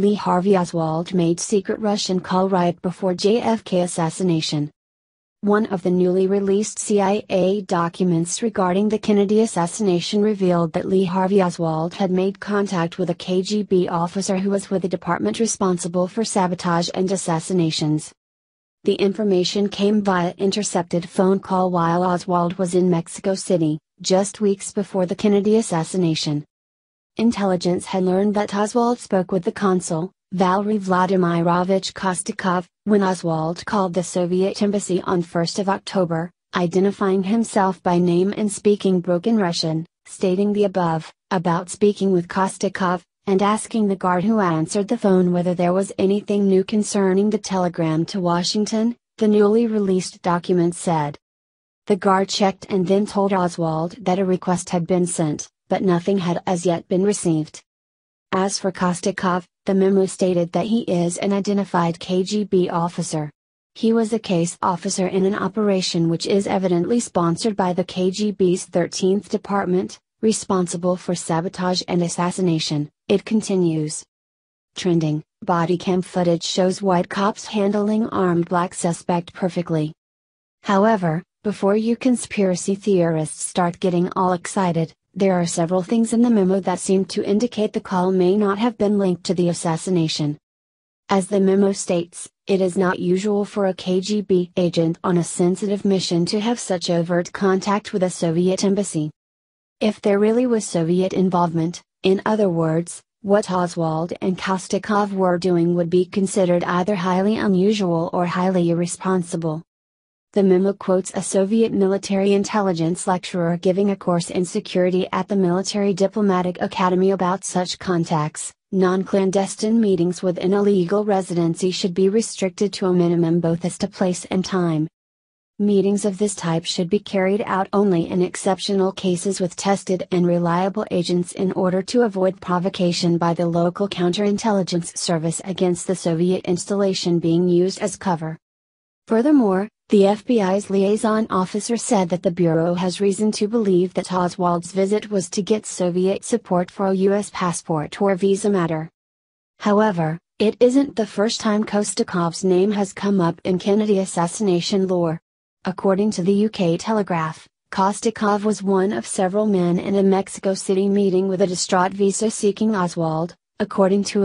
Lee Harvey Oswald made secret Russian call right before JFK assassination. One of the newly released CIA documents regarding the Kennedy assassination revealed that Lee Harvey Oswald had made contact with a KGB officer who was with the department responsible for sabotage and assassinations. The information came via intercepted phone call while Oswald was in Mexico City, just weeks before the Kennedy assassination. Intelligence had learned that Oswald spoke with the consul, Valery Vladimirovich Kostakov, when Oswald called the Soviet embassy on 1 October, identifying himself by name and speaking broken Russian, stating the above, about speaking with Kostakov, and asking the guard who answered the phone whether there was anything new concerning the telegram to Washington, the newly released document said. The guard checked and then told Oswald that a request had been sent, but nothing had as yet been received. As for Kostakov, the memo stated that he is an identified KGB officer. He was a case officer in an operation which is evidently sponsored by the KGB's 13th Department, responsible for sabotage and assassination, it continues. Trending, body cam footage shows white cops handling armed black suspect perfectly. However, before you conspiracy theorists start getting all excited, there are several things in the memo that seem to indicate the call may not have been linked to the assassination. As the memo states, it is not usual for a KGB agent on a sensitive mission to have such overt contact with a Soviet embassy. If there really was Soviet involvement, in other words, what Oswald and Kostakov were doing would be considered either highly unusual or highly irresponsible. The memo quotes a Soviet military intelligence lecturer giving a course in security at the Military Diplomatic Academy about such contacts. Non-clandestine meetings within a legal residency should be restricted to a minimum both as to place and time. Meetings of this type should be carried out only in exceptional cases with tested and reliable agents in order to avoid provocation by the local counterintelligence service against the Soviet installation being used as cover. Furthermore, the FBI's liaison officer said that the Bureau has reason to believe that Oswald's visit was to get Soviet support for a U.S. passport or visa matter. However, it isn't the first time Kostakov's name has come up in Kennedy assassination lore. According to the UK Telegraph, Kostakov was one of several men in a Mexico City meeting with a distraught visa-seeking Oswald, according to a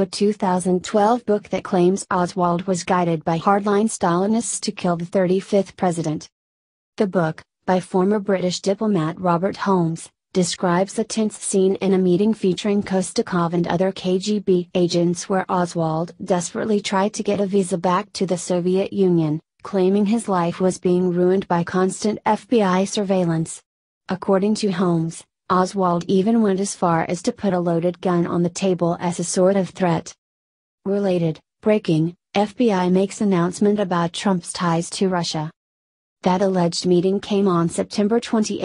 2012 book that claims Oswald was guided by hardline Stalinists to kill the 35th president. The book, by former British diplomat Robert Holmes, describes a tense scene in a meeting featuring Kostakov and other KGB agents where Oswald desperately tried to get a visa back to the Soviet Union, claiming his life was being ruined by constant FBI surveillance. According to Holmes, Oswald even went as far as to put a loaded gun on the table as a sort of threat. Related, breaking, FBI makes announcement about Trump's ties to Russia. That alleged meeting came on September 28,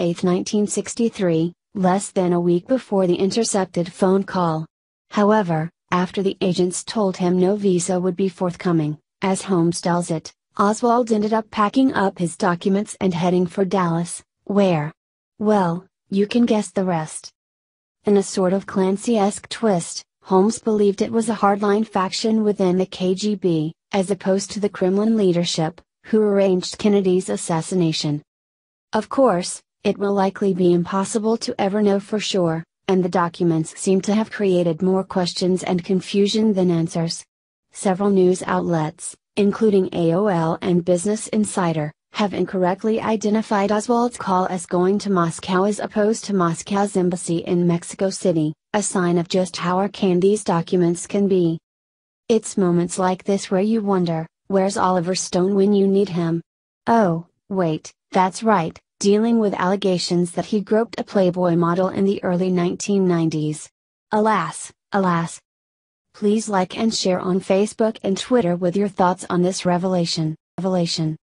1963, less than a week before the intercepted phone call. However, after the agents told him no visa would be forthcoming, as Holmes tells it, Oswald ended up packing up his documents and heading for Dallas, where? Well, you can guess the rest. In a sort of Clancy-esque twist, Holmes believed it was a hardline faction within the KGB, as opposed to the Kremlin leadership, who arranged Kennedy's assassination. Of course, it will likely be impossible to ever know for sure, and the documents seem to have created more questions and confusion than answers. Several news outlets, including AOL and Business Insider, have incorrectly identified Oswald's call as going to Moscow as opposed to Moscow's embassy in Mexico City, a sign of just how arcane these documents can be. It's moments like this where you wonder, where's Oliver Stone when you need him? Oh, wait, that's right, dealing with allegations that he groped a Playboy model in the early 1990s. Alas, alas. Please like and share on Facebook and Twitter with your thoughts on this revelation.